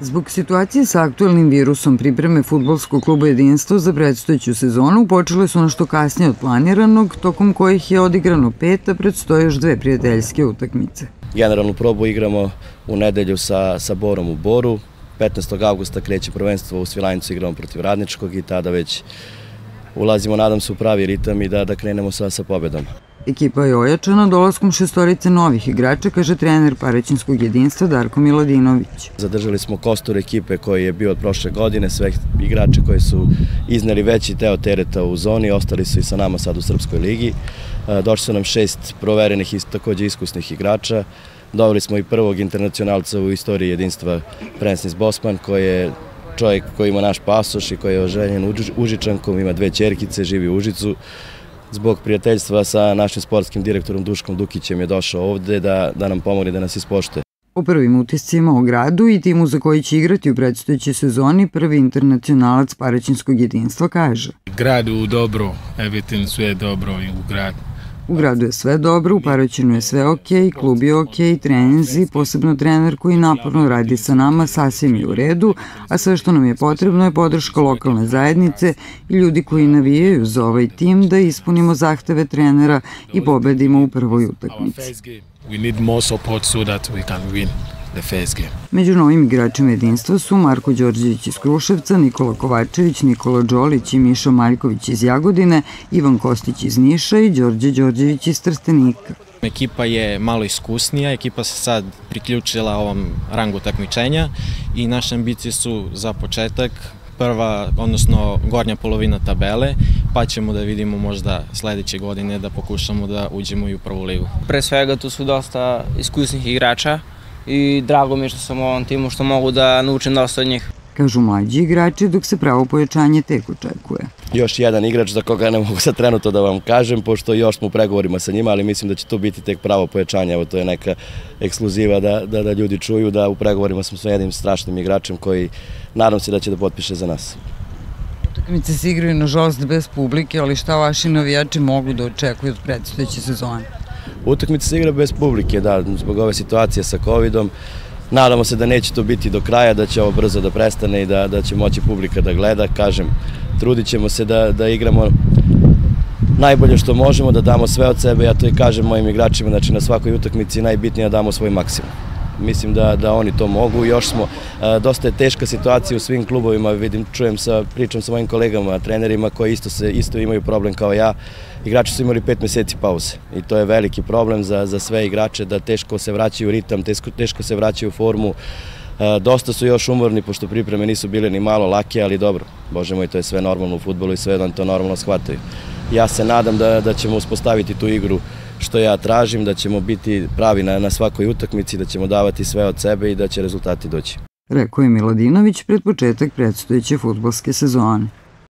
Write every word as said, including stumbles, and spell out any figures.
Zbog situacije sa aktuelnim virusom pripreme fudbalskog kluba Jedinstvo za predstojeću sezonu počele su nešto kasnije od planiranog, tokom kojih je odigrano pet, a predstoje još dve prijateljske utakmice. Generalnu probu igramo u nedelju sa, sa Borom u Boru, petnaestog avgusta kreće prvenstvo u Svilajncu, igramo protiv Radničkog i tada već ulazimo, nadam se, u pravi ritam i da, da krenemo sa, sa pobedom. Ekipa je ojačana dolaskom šestorice novih igrača, kaže trener Paraćinskog Jedinstva Darko Miladinović. Zadržali smo kostur ekipe koji je bio od prošle godine, sve igrače koji su izneli veći deo tereta u zoni, ostali su i sa nama sad u Srpskoj ligi. Došli su nam šest proverenih i takođe iskusnih igrača. Doveli smo i prvog internacionalca u istoriji Jedinstva, Francis Bosman, koji je čovjek koji ima naš pasoš i koji je oženjen Užičankom, ima dve ćerkice, živi u Užicu. Zbog prijateljstva sa našim sportskim direktorom Duškom Dukićem je došao ovde da, da nam pomogne da nas ispoštuje. O prvim utiscima o gradu i timu za koji će igrati u predstojećoj sezoni prvi internacionalac Paraćinskog Jedinstva kaže: Grad u dobro, everything sve je dobro u gradu. U gradu je sve dobro, u Paraćinu je sve okej, klub je okej, treninzi, posebno trener koji naporno radi sa nama, sasvim je u redu, a sve što nam je potrebno je podrška lokalne zajednice i ljudi koji navijaju za ovaj tim da ispunimo zahteve trenera i pobedimo u prvoj utakmici. Među novim igračima Jedinstva su Marko Đorđević iz Kruševca, Nikola Kovačević, Nikola Đolić i Mišo Maljković iz Jagodine, Ivan Kostić iz Niša i Đorđe Đorđević iz Trstenika. Ekipa je malo iskusnija, ekipa se sad priključila ovom rangu takmičenja i naše ambicije su za početak prva, odnosno gornja polovina tabele, pa ćemo da vidimo možda sledeće godine da pokušamo da uđemo i u prvu ligu. Pre svega tu su dosta iskusnih igrača i drago mi je što sam u ovom timu, što mogu da naučim dosta od njih. Kažu mlađi igrači, dok se pravo pojačanje tek očekuje. Još jedan igrač za koga ne mogu sad trenutno da vam kažem, pošto još smo u pregovorima sa njima, ali mislim da će to biti tek pravo pojačanje. Evo, to je neka ekskluziva da, da, da ljudi čuju da u pregovorima smo sa jednim strašnim igračem koji nadam se da će da potpiše za nas. Utakmice se igraju nažalost bez publike, ali šta vaši navijači mogu da očekuju od predstojeće sezone? Utakmice se igra bez publike, da, zbog ove situacije sa kovidom. Nadamo se da neće to biti do kraja, da će ovo brzo da prestane i da, da će moći publika da gleda. Kažem, trudit ćemo se da, da igramo najbolje što možemo, da damo sve od sebe. Ja to i kažem mojim igračima, znači na svakoj utakmici najbitnije da damo svoj maksimum. Mislim da, da oni to mogu. Još smo, a, dosta je teška situacija u svim klubovima, vidim, čujem sa, pričam sa mojim kolegama, trenerima koji isto, se, isto imaju problem kao ja. Igrači su imali pet meseci pauze i to je veliki problem za, za sve igrače, da teško se vraćaju u ritam, teško, teško se vraćaju u formu. A, dosta su još umorni, pošto pripreme nisu bile ni malo lake, ali dobro, bože moj, to je sve normalno u fudbalu i sve da to normalno shvataju. Ja se nadam da, da ćemo uspostaviti tu igru što ja tražim, da ćemo biti pravi na, na svakoj utakmici, da ćemo davati sve od sebe i da će rezultati doći. Rekao je Miladinović pred početak predstojeće fudbalske sezone.